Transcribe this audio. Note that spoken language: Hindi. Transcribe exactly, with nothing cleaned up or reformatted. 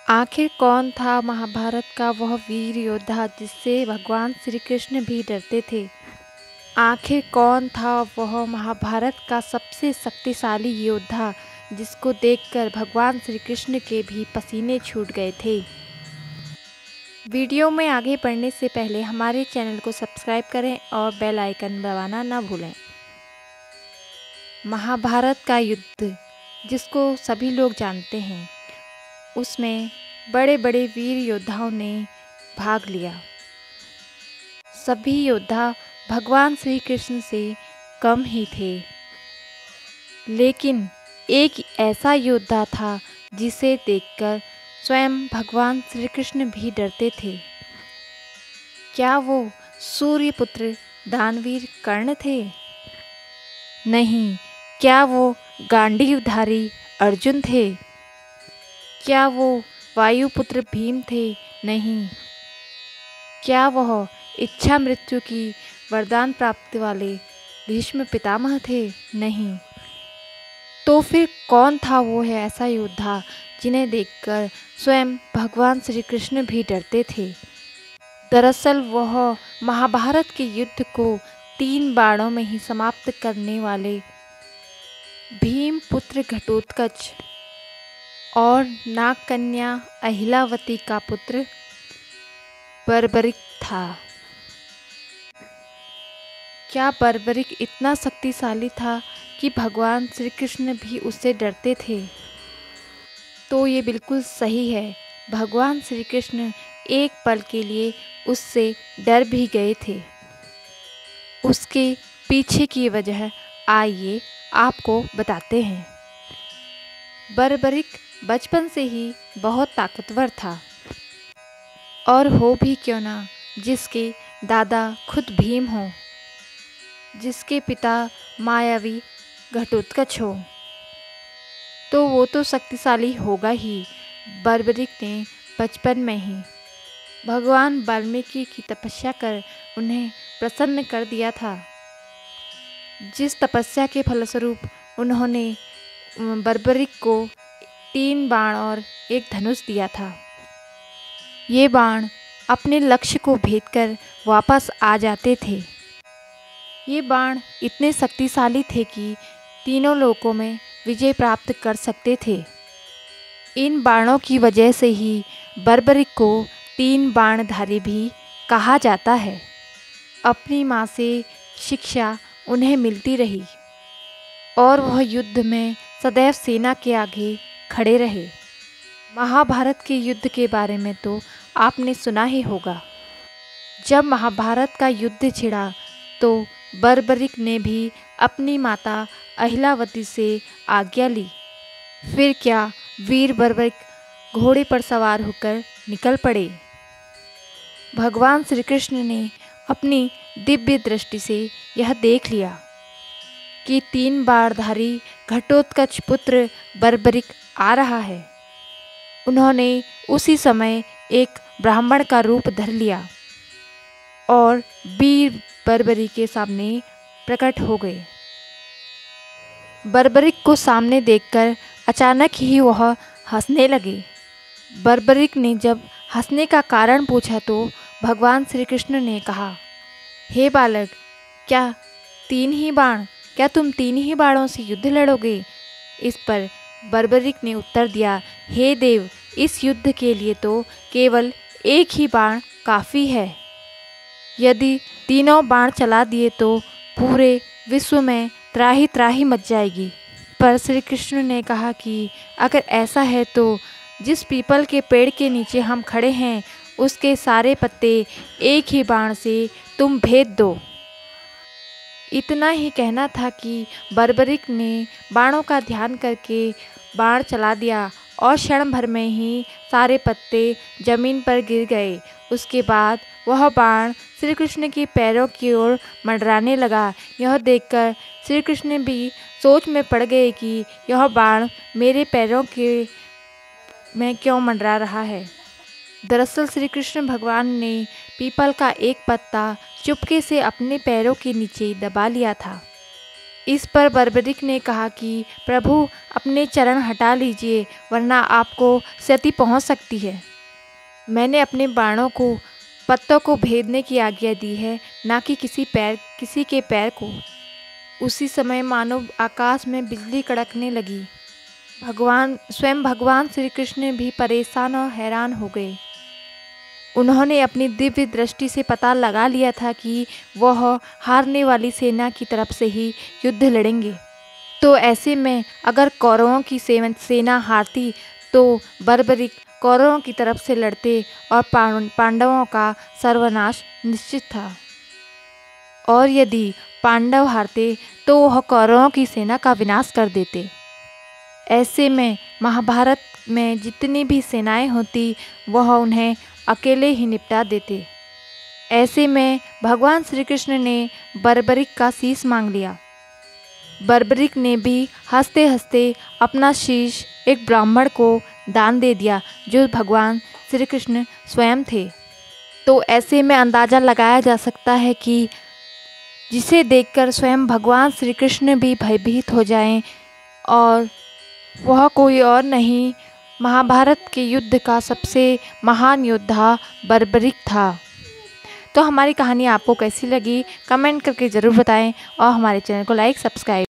आखिर कौन था महाभारत का वह वीर योद्धा जिससे भगवान श्री कृष्ण भी डरते थे? आखिर कौन था वह महाभारत का सबसे शक्तिशाली योद्धा जिसको देखकर भगवान श्री कृष्ण के भी पसीने छूट गए थे? वीडियो में आगे बढ़ने से पहले हमारे चैनल को सब्सक्राइब करें और बेल आइकन दबाना न भूलें। महाभारत का युद्ध जिसको सभी लोग जानते हैं, उसमें बड़े बड़े वीर योद्धाओं ने भाग लिया। सभी योद्धा भगवान श्री कृष्ण से कम ही थे, लेकिन एक ऐसा योद्धा था जिसे देखकर स्वयं भगवान श्री कृष्ण भी डरते थे। क्या वो सूर्यपुत्र दानवीर कर्ण थे? नहीं। क्या वो गांडीवधारी अर्जुन थे? क्या वो वायुपुत्र भीम थे? नहीं। क्या वह इच्छा मृत्यु की वरदान प्राप्ति वाले भीष्म पितामह थे? नहीं। तो फिर कौन था वो है ऐसा योद्धा जिन्हें देखकर स्वयं भगवान श्री कृष्ण भी डरते थे? दरअसल वह महाभारत के युद्ध को तीन बाणों में ही समाप्त करने वाले भीम पुत्र घटोत्कच और नाग कन्या अहिलावती का पुत्र बर्बरिक था। क्या बर्बरिक इतना शक्तिशाली था कि भगवान श्री कृष्ण भी उससे डरते थे? तो ये बिल्कुल सही है। भगवान श्री कृष्ण एक पल के लिए उससे डर भी गए थे। उसके पीछे की वजह आइए आपको बताते हैं। बर्बरिक बचपन से ही बहुत ताकतवर था, और हो भी क्यों ना जिसके दादा खुद भीम हो, जिसके पिता मायावी घटोत्कच हो, तो वो तो शक्तिशाली होगा ही। बर्बरिक ने बचपन में ही भगवान वाल्मीकि की तपस्या कर उन्हें प्रसन्न कर दिया था, जिस तपस्या के फलस्वरूप उन्होंने बर्बरिक को तीन बाण और एक धनुष दिया था। ये बाण अपने लक्ष्य को भेदकर वापस आ जाते थे। ये बाण इतने शक्तिशाली थे कि तीनों लोकों में विजय प्राप्त कर सकते थे। इन बाणों की वजह से ही बर्बरिक को तीन बाणधारी भी कहा जाता है। अपनी माँ से शिक्षा उन्हें मिलती रही और वह युद्ध में सदैव सेना के आगे खड़े रहे। महाभारत के युद्ध के बारे में तो आपने सुना ही होगा। जब महाभारत का युद्ध छिड़ा तो बर्बरिक ने भी अपनी माता अहिलावती से आज्ञा ली। फिर क्या वीर बर्बरिक घोड़े पर सवार होकर निकल पड़े। भगवान श्री कृष्ण ने अपनी दिव्य दृष्टि से यह देख लिया कि तीन बाणधारी घटोत्कच पुत्र बर्बरिक आ रहा है। उन्होंने उसी समय एक ब्राह्मण का रूप धर लिया और वीर बर्बरिक के सामने प्रकट हो गए। बर्बरिक को सामने देखकर अचानक ही वह हंसने लगे। बर्बरिक ने जब हंसने का कारण पूछा तो भगवान श्री कृष्ण ने कहा, हे बालक, क्या तीन ही बाण क्या तुम तीन ही बाणों से युद्ध लड़ोगे? इस पर बर्बरिक ने उत्तर दिया, हे देव, इस युद्ध के लिए तो केवल एक ही बाण काफ़ी है। यदि तीनों बाण चला दिए तो पूरे विश्व में त्राही त्राही मच जाएगी। पर श्री कृष्ण ने कहा कि अगर ऐसा है तो जिस पीपल के पेड़ के नीचे हम खड़े हैं उसके सारे पत्ते एक ही बाण से तुम भेद दो। इतना ही कहना था कि बर्बरिक ने बाणों का ध्यान करके बाण चला दिया और क्षण भर में ही सारे पत्ते जमीन पर गिर गए। उसके बाद वह बाण श्री कृष्ण के पैरों की ओर मंडराने लगा। यह देखकर श्री कृष्ण भी सोच में पड़ गए कि यह बाण मेरे पैरों के में क्यों मंडरा रहा है। दरअसल श्री कृष्ण भगवान ने पीपल का एक पत्ता चुपके से अपने पैरों के नीचे दबा लिया था। इस पर बर्बरिक ने कहा कि प्रभु अपने चरण हटा लीजिए वरना आपको क्षति पहुंच सकती है। मैंने अपने बाणों को पत्तों को भेदने की आज्ञा दी है, ना कि किसी पैर किसी के पैर को। उसी समय मानो आकाश में बिजली कड़कने लगी। भगवान स्वयं भगवान श्री कृष्ण भी परेशान और हैरान हो गए। उन्होंने अपनी दिव्य दृष्टि से पता लगा लिया था कि वह हारने वाली सेना की तरफ से ही युद्ध लड़ेंगे। तो ऐसे में अगर कौरवों की सेना हारती तो बर्बरिक कौरवों की तरफ से लड़ते और पांडवों का सर्वनाश निश्चित था, और यदि पांडव हारते तो वह कौरवों की सेना का विनाश कर देते। ऐसे में महाभारत में जितनी भी सेनाएं होती वह उन्हें अकेले ही निपटा देते। ऐसे में भगवान श्री कृष्ण ने बर्बरिक का शीश मांग लिया। बर्बरिक ने भी हंसते हंसते अपना शीश एक ब्राह्मण को दान दे दिया जो भगवान श्री कृष्ण स्वयं थे। तो ऐसे में अंदाज़ा लगाया जा सकता है कि जिसे देखकर स्वयं भगवान श्री कृष्ण भी भयभीत हो जाएं, और वह कोई और नहीं महाभारत के युद्ध का सबसे महान योद्धा बर्बरिक था। तो हमारी कहानी आपको कैसी लगी कमेंट करके ज़रूर बताएं, और हमारे चैनल को लाइक सब्सक्राइब